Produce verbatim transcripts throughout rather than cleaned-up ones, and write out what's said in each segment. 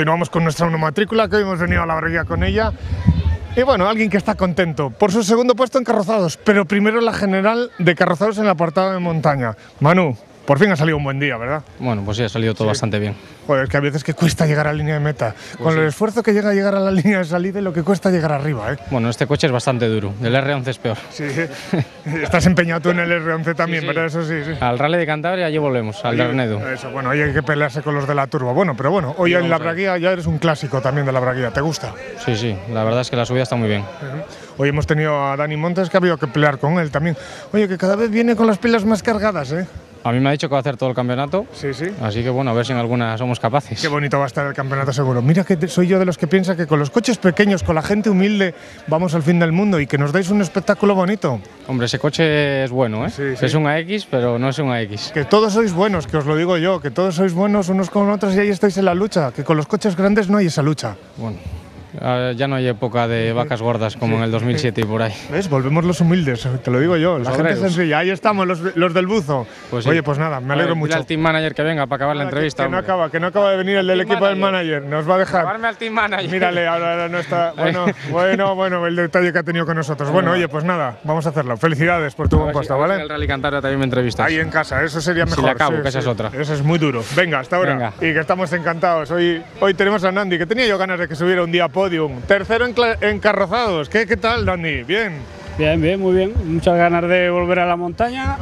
continuamos con nuestra monomatrícula, que hoy hemos venido a la Braguía con ella. Y bueno, alguien que está contento por su segundo puesto en carrozados, pero primero la general de carrozados en la apartado de montaña. Manu, por fin ha salido un buen día, ¿verdad? Bueno, pues sí, ha salido todo sí. bastante bien. Joder, es que a veces que cuesta llegar a la línea de meta. Pues Con sí. el esfuerzo que llega a llegar a la línea de salida y lo que cuesta llegar arriba, ¿eh? Bueno, este coche es bastante duro. El R once es peor. Sí, estás empeñado tú en el R once también, sí, sí. pero eso sí, sí. Al Rally de Cantabria ya volvemos, al de Arnedo. Eso, bueno, hoy hay que pelearse con los de la turbo. Bueno, pero bueno, hoy en la Braguía ya eres un clásico también de la Braguía. ¿Te gusta? Sí, sí, la verdad es que la subida está muy bien. Uh-huh. Hoy hemos tenido a Dani Montes, que ha habido que pelear con él también. Oye, que cada vez viene con las pilas más cargadas, ¿eh? A mí me ha dicho que va a hacer todo el campeonato, sí, sí. Así que bueno, a ver si en alguna somos capaces. Qué bonito va a estar el campeonato seguro. Mira que soy yo de los que piensa que con los coches pequeños, con la gente humilde, vamos al fin del mundo y que nos dais un espectáculo bonito. Hombre, ese coche es bueno, ¿eh? Sí, sí. Es un A X, pero no es un A X. Que todos sois buenos, que os lo digo yo, que todos sois buenos unos con otros y ahí estáis en la lucha, que con los coches grandes no hay esa lucha. Bueno. Ya no hay época de vacas gordas como sí. en el dos mil siete y por ahí. ¿Ves? Volvemos los humildes, te lo digo yo. Los la obreros. Gente sencilla. Ahí estamos, los, los del buzo. Pues sí. Oye, pues nada, me alegro ver, mucho. Dile al team manager que venga para acabar nada, la entrevista. Que, que no acaba, que no acaba de venir el, el del equipo manager. del manager. Nos va a dejar. Llevarme al team manager. Mírale, ahora, ahora no está. Bueno, bueno, bueno, el detalle que ha tenido con nosotros. Bueno, bueno, oye, pues nada, vamos a hacerlo. Felicidades por tu buen puesto, ¿vale? En el Rally Cantabria también me entrevistas. Ahí en casa, eso sería mejor. Si le acabo, sí, que esa sí. es otra. Eso es muy duro. Venga, hasta ahora. Venga. Y que estamos encantados. Hoy, hoy tenemos a Nandi, que tenía yo ganas de que subiera un día a podium. Tercero en, en carrozados. ¿Qué, ¿Qué tal, Nandi? ¿Bien? Bien, bien, muy bien. Muchas ganas de volver a la montaña.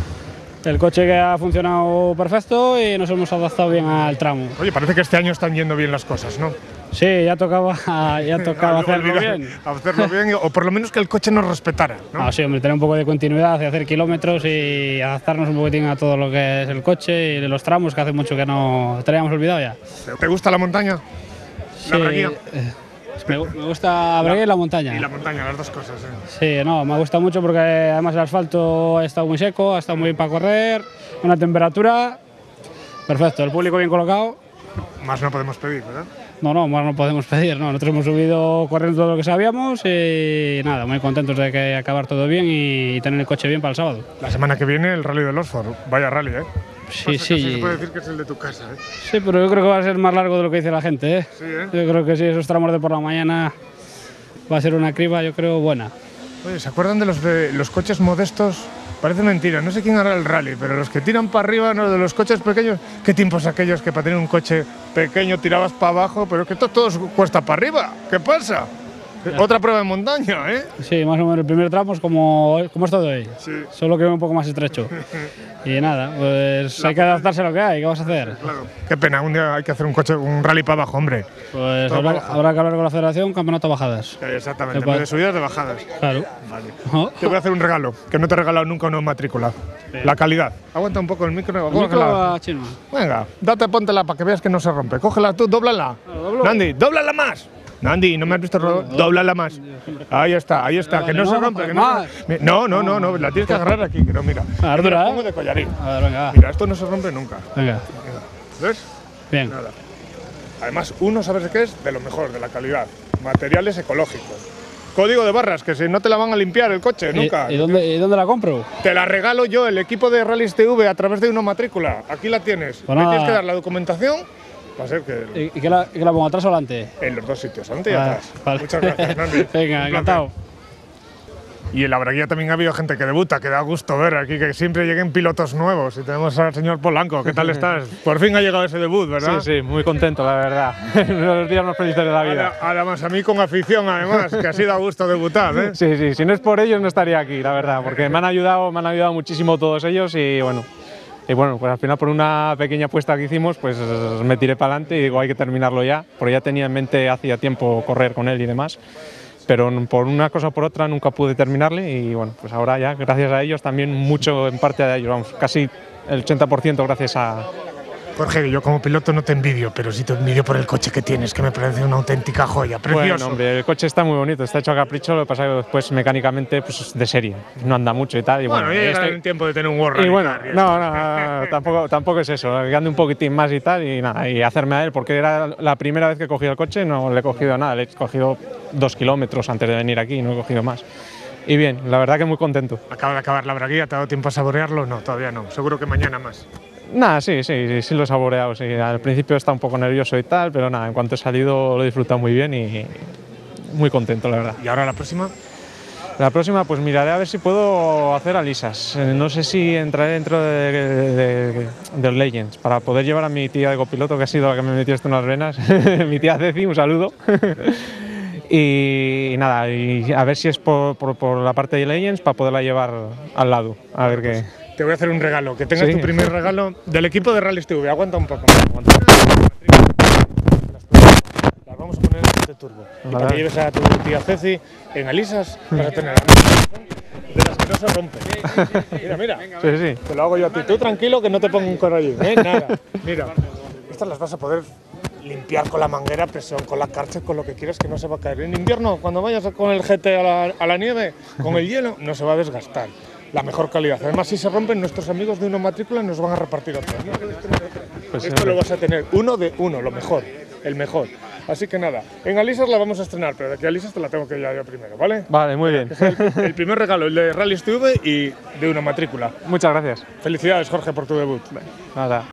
El coche que ha funcionado perfecto y nos hemos adaptado bien al tramo. Oye, parece que este año están yendo bien las cosas, ¿no? Sí, ya tocaba, ya tocaba hacerlo olvidar, bien. Hacerlo bien, o por lo menos que el coche nos respetara, ¿no? Ah, sí, hombre, tener un poco de continuidad y hacer kilómetros y adaptarnos un poquitín a todo lo que es el coche y los tramos, que hace mucho que no teníamos olvidado ya. ¿Te gusta la montaña? Sí, ¿La Braguía? Eh, me, me gusta Braguía y la montaña. Y la montaña, las dos cosas, ¿eh? Sí, no, me gusta mucho porque además el asfalto ha estado muy seco, ha estado muy bien para correr, una temperatura perfecto, el público bien colocado. Más no podemos pedir, ¿verdad? No, no, más no podemos pedir, no. Nosotros hemos subido corriendo todo lo que sabíamos y nada, muy contentos de que acabar todo bien y tener el coche bien para el sábado. La semana que viene el Rally de Oxford, vaya rally, ¿eh? Sí, sí. Se puede decir que es el de tu casa, ¿eh? Sí, pero yo creo que va a ser más largo de lo que dice la gente, ¿eh? Sí, ¿eh? Yo creo que sí, esos tramos de por la mañana va a ser una criba, yo creo, buena. Oye, ¿se acuerdan de los, de los coches modestos? Parece mentira, no sé quién hará el rally, pero los que tiran para arriba, ¿no? De los coches pequeños, ¿qué tiempos aquellos que para tener un coche pequeño tirabas para abajo, pero que todo, todo cuesta para arriba? ¿Qué pasa? Ya. Otra prueba de montaña, ¿eh? Sí, más o menos el primer tramo es como, como es todo hoy, sí. Solo que es un poco más estrecho. Y nada, pues hay que adaptarse a lo que hay, ¿qué vas a hacer? Claro. Qué pena, un día hay que hacer un coche, un rally para abajo, hombre. Pues habrá, habrá que hablar con la federación, campeonato bajadas. Sí, exactamente, en vez de subidas, de bajadas. Claro. Vale. ¿Oh? Te voy a hacer un regalo, que no te he regalado nunca una matrícula. Sí. La calidad. Aguanta un poco el micro. El micro chino. Venga, date, póntela para que veas que no se rompe. Cógela tú, dóblala. Claro, Nandi, dóblala más. Nandi, ¿no me has visto? No, dóblala más. Ahí está, ahí está, que no se rompe. Que no, no, no, no, no, la tienes que agarrar aquí, que no, mira. A ver, dura, pongo de collarín. A ver, venga. Mira, esto no se rompe nunca. Venga. ¿Ves? Bien. Nada. Además, uno, ¿sabes de qué es? De lo mejor, de la calidad. Materiales ecológicos. Código de barras, que si no te la van a limpiar el coche, ¿Y, nunca. ¿Y dónde, ¿Y dónde la compro? Te la regalo yo, el equipo de Rallys T V, a través de una matrícula. Aquí la tienes. Pues me nada. tienes que dar la documentación. Va a ser que… ¿Y, y que, la, que la pongo atrás o delante? En los dos sitios, delante y ah, atrás. Vale. Muchas gracias, Nandi. Venga, encantado. Y en la Braguía también ha habido gente que debuta, que da gusto ver aquí, que siempre lleguen pilotos nuevos. Y tenemos al señor Polanco, ¿qué tal estás? Por fin ha llegado ese debut, ¿verdad? Sí, sí, muy contento, la verdad. Los días más felices de la vida. Además, a mí con afición, además, que ha sido a gusto debutar, ¿eh? Sí, sí, si no es por ellos no estaría aquí, la verdad, porque me han ayudado, me han ayudado muchísimo todos ellos y bueno… Y bueno, pues al final por una pequeña apuesta que hicimos, pues me tiré para adelante y digo, hay que terminarlo ya, porque ya tenía en mente hacía tiempo correr con él y demás. Pero por una cosa o por otra nunca pude terminarle y bueno, pues ahora ya, gracias a ellos, también mucho en parte de ellos, vamos, casi el ochenta por ciento gracias a… Jorge, yo como piloto no te envidio, pero sí te envidio por el coche que tienes, que me parece una auténtica joya, precioso. Bueno, hombre, el coche está muy bonito, está hecho a capricho, lo que pasa es que después mecánicamente pues de serie, no anda mucho y tal. Y bueno, bueno, ya este… llegará el tiempo de tener un World Rally. Y bueno, no, no, no, no tampoco, tampoco es eso, que ande un poquitín más y tal y nada, y hacerme a él, porque era la primera vez que he cogido el coche, no le he cogido nada, le he cogido dos kilómetros antes de venir aquí, no he cogido más. Y bien, la verdad que muy contento. Acaba de acabar la Braguía, ¿te ha dado tiempo a saborearlo? No, todavía no, seguro que mañana más. Nada, sí, sí, sí, sí lo he saboreado, sí. Al principio estaba un poco nervioso y tal, pero nada, en cuanto he salido lo he disfrutado muy bien y muy contento, la verdad. ¿Y ahora la próxima? La próxima, pues miraré a ver si puedo hacer alisas. Eh, No sé si entraré dentro de, de, de, de los Legends para poder llevar a mi tía de copiloto, que ha sido la que me metió esto en las venas, mi tía Ceci, un saludo. y, y nada, y a ver si es por, por, por la parte de Legends para poderla llevar al lado, a ver qué. Te voy a hacer un regalo, que tengas Sí. tu primer regalo del equipo de Rallys T V. Aguanta un poco. Las vamos a poner en este turbo. Y para que lleves a tu tía Ceci en alisas, vas a tener de las que no se rompen. Mira, mira. Sí, sí. Te lo hago yo a ti. Tú tranquilo que no te pongo un corallín, ¿eh? Nada. Mira, estas las vas a poder limpiar con la manguera, presión, con la Karcher, con lo que quieras, que no se va a caer. En invierno, cuando vayas con el G T a la, a la nieve, con el hielo, no se va a desgastar. La mejor calidad. Además, si se rompen, nuestros amigos de Uno Matrícula nos van a repartir otras. Pues Esto lo vas a tener uno de uno, lo mejor, el mejor. Así que nada, en Alisas la vamos a estrenar, pero de aquí a Alisas te la tengo que llevar yo primero, ¿vale? Vale, muy bien. El, el primer regalo, el de Rallys T V y de Una Matrícula. Muchas gracias. Felicidades, Jorge, por tu debut. Nada.